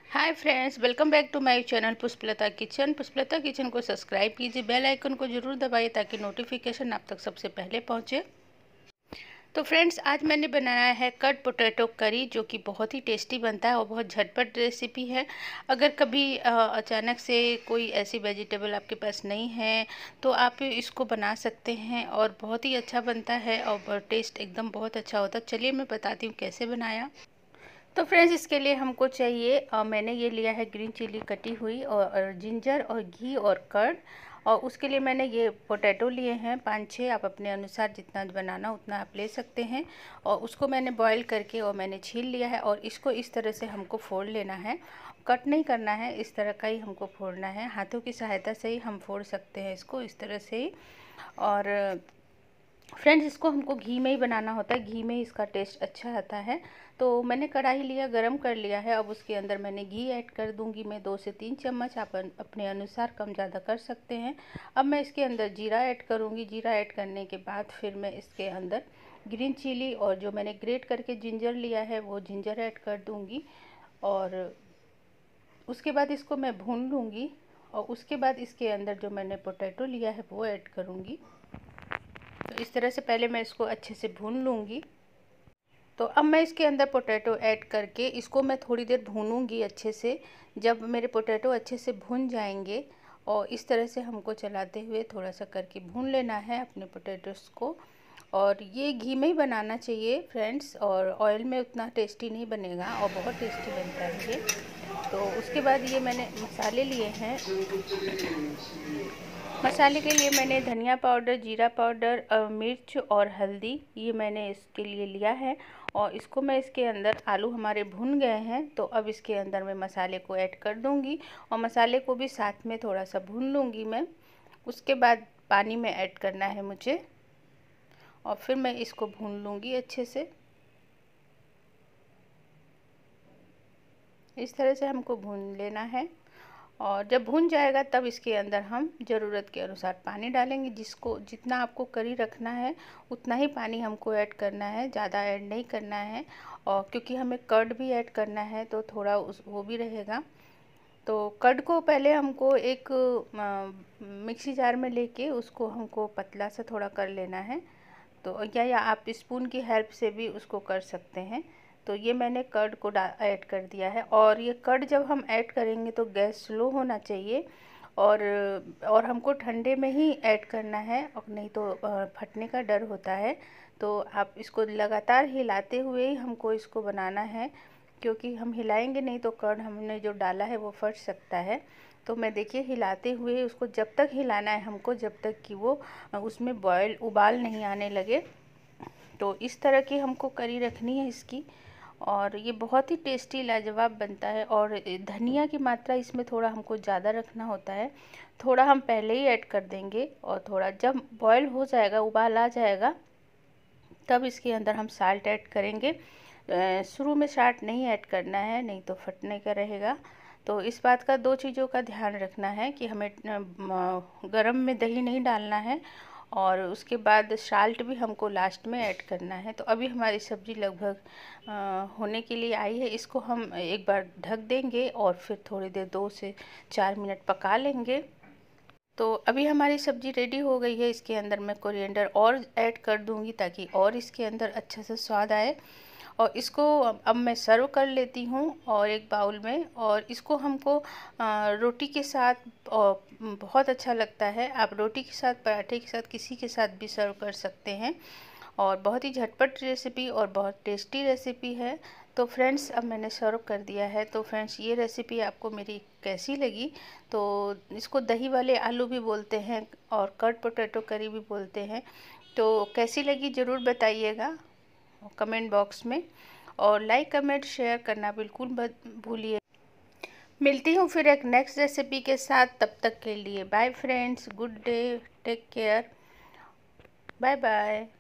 Hi friends, welcome back to my channel Pushpalata kitchen. Pushpalata kitchen को subscribe कीजिए, bell icon को ज़रूर दबाइए ताकि नोटिफिकेशन आप तक सबसे पहले पहुंचे। तो फ्रेंड्स, आज मैंने बनाया है कट पोटैटो करी, जो कि बहुत ही टेस्टी बनता है और बहुत झटपट रेसिपी है। अगर कभी अचानक से कोई ऐसी वेजिटेबल आपके पास नहीं है तो आप इसको बना सकते हैं और बहुत ही अच्छा बनता है और टेस्ट एकदम बहुत अच्छा होता है। चलिए मैं बताती हूँ कैसे बनाया। तो फ्रेंड्स, इसके लिए हमको चाहिए मैंने ये लिया है ग्रीन चिली कटी हुई और जिंजर और घी और कर्ड। और उसके लिए मैंने ये पोटैटो लिए हैं 5-6, आप अपने अनुसार जितना बनाना उतना आप ले सकते हैं। और उसको मैंने बॉईल करके और मैंने छील लिया है और इसको इस तरह से हमको फोड़ लेना है। कट नहीं करना है, इस तरह का ही हमको फोड़ना है। हाथों की सहायता से ही हम फोड़ सकते हैं इसको इस तरह से ही। और फ्रेंड्स, इसको हमको घी में ही बनाना होता है, घी में ही इसका टेस्ट अच्छा आता है। तो मैंने कढ़ाई लिया, गरम कर लिया है। अब उसके अंदर मैंने घी ऐड कर दूंगी मैं 2 से 3 चम्मच, आप अपने अनुसार कम ज़्यादा कर सकते हैं। अब मैं इसके अंदर जीरा ऐड करूंगी। जीरा ऐड करने के बाद फिर मैं इसके अंदर ग्रीन चिली और जो मैंने ग्रेट करके जिंजर लिया है वो जिंजर ऐड कर दूँगी। और उसके बाद इसको मैं भून लूँगी और उसके बाद इसके अंदर जो मैंने पोटैटो लिया है वो ऐड करूँगी। तो इस तरह से पहले मैं इसको अच्छे से भून लूँगी। तो अब मैं इसके अंदर पोटैटो ऐड करके इसको मैं थोड़ी देर भूनूंगी अच्छे से। जब मेरे पोटैटो अच्छे से भून जाएंगे और इस तरह से हमको चलाते हुए थोड़ा सा करके भून लेना है अपने पोटैटोस को। और ये घी में ही बनाना चाहिए फ्रेंड्स, और ऑयल में उतना टेस्टी नहीं बनेगा और बहुत टेस्टी बनता है ये। तो उसके बाद ये मैंने मसाले लिए हैं। मसाले के लिए मैंने धनिया पाउडर, जीरा पाउडर, मिर्च और हल्दी ये मैंने इसके लिए लिया है। और इसको मैं इसके अंदर, आलू हमारे भुन गए हैं तो अब इसके अंदर मैं मसाले को ऐड कर दूंगी और मसाले को भी साथ में थोड़ा सा भून लूँगी मैं। उसके बाद पानी में ऐड करना है मुझे और फिर मैं इसको भून लूँगी अच्छे से। इस तरह से हमको भून लेना है। और जब भून जाएगा तब इसके अंदर हम ज़रूरत के अनुसार पानी डालेंगे। जिसको जितना आपको करी रखना है उतना ही पानी हमको ऐड करना है, ज़्यादा ऐड नहीं करना है। और क्योंकि हमें कर्ड भी ऐड करना है तो थोड़ा वो भी रहेगा। तो कर्ड को पहले हमको एक मिक्सी जार में लेके उसको हमको पतला सा थोड़ा कर लेना है। तो या आप स्पून की हेल्प से भी उसको कर सकते हैं। तो ये मैंने कर्ड को ऐड कर दिया है। और ये कर्ड जब हम ऐड करेंगे तो गैस स्लो होना चाहिए और हमको ठंडे में ही ऐड करना है और नहीं तो फटने का डर होता है। तो आप इसको लगातार हिलाते हुए ही हमको इसको बनाना है, क्योंकि हम हिलाएंगे नहीं तो कर्ड हमने जो डाला है वो फट सकता है। तो मैं देखिए हिलाते हुए उसको जब तक हिलाना है हमको जब तक कि वो उसमें उबाल नहीं आने लगे। तो इस तरह की हमको करी रखनी है इसकी। और ये बहुत ही टेस्टी लाजवाब बनता है। और धनिया की मात्रा इसमें थोड़ा हमको ज़्यादा रखना होता है, थोड़ा हम पहले ही ऐड कर देंगे और थोड़ा जब बॉयल हो जाएगा, उबाल आ जाएगा, तब इसके अंदर हम साल्ट ऐड करेंगे। शुरू में साल्ट नहीं ऐड करना है, नहीं तो फटने का रहेगा। तो इस बात का 2 चीज़ों का ध्यान रखना है कि हमें गरम में दही नहीं डालना है और उसके बाद साल्ट भी हमको लास्ट में ऐड करना है। तो अभी हमारी सब्ज़ी लगभग होने के लिए आई है। इसको हम एक बार ढक देंगे और फिर थोड़ी देर 2 से 4 मिनट पका लेंगे। तो अभी हमारी सब्ज़ी रेडी हो गई है। इसके अंदर मैं कोरिएंडर और ऐड कर दूंगी ताकि और इसके अंदर अच्छा सा स्वाद आए। और इसको अब मैं सर्व कर लेती हूँ और एक बाउल में। और इसको हमको रोटी के साथ बहुत अच्छा लगता है। आप रोटी के साथ, पराठे के साथ, किसी के साथ भी सर्व कर सकते हैं। और बहुत ही झटपट रेसिपी और बहुत टेस्टी रेसिपी है। तो फ्रेंड्स, अब मैंने सर्व कर दिया है। तो फ्रेंड्स, ये रेसिपी आपको मेरी कैसी लगी? तो इसको दही वाले आलू भी बोलते हैं और कट पोटैटो करी भी बोलते हैं। तो कैसी लगी ज़रूर बताइएगा कमेंट बॉक्स में। और लाइक, कमेंट, शेयर करना बिल्कुल मत भूलिए। मिलती हूँ फिर एक नेक्स्ट रेसिपी के साथ। तब तक के लिए bye friends, good day, take care, bye bye.